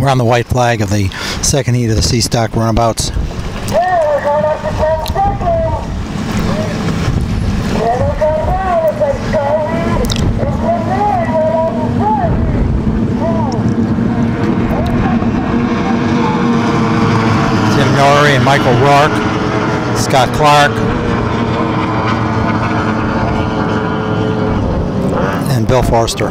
We're on the white flag of the second heat of the Sea Stock runabouts. Yeah, we're going up to 10 seconds. Yeah, look on down. It's like Skyweed. It's in there. We're on the front. Tim Norrie and Michael Rourke, Scott Clark, and Bill Forster.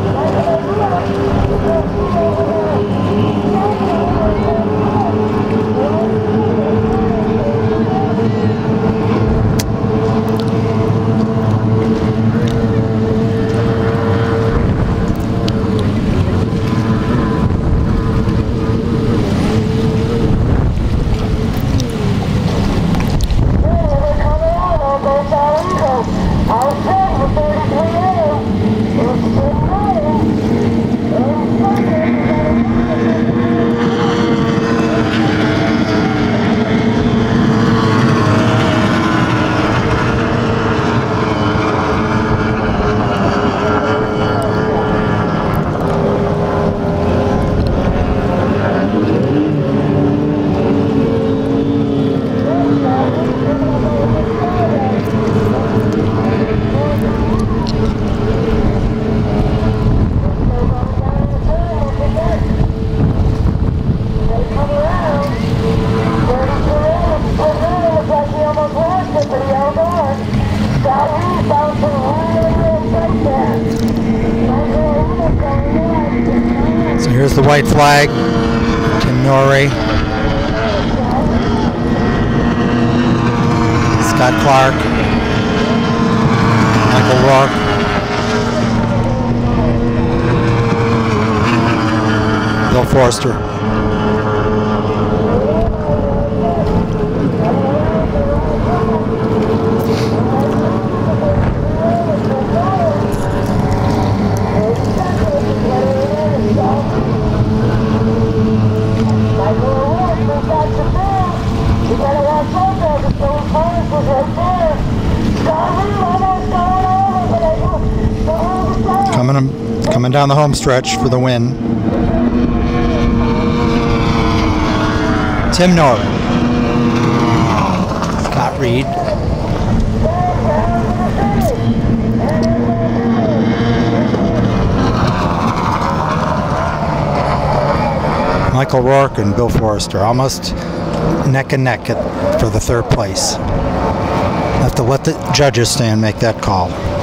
So here's the white flag, Tim Norrie, Scott Clark, Michael Rourke, Bill Forster. Coming down the home stretch for the win. Tim Norrie, Scott Reed, Michael Rourke and Bill Forster, almost neck and neck for the third place. Have to let the judges stand make that call.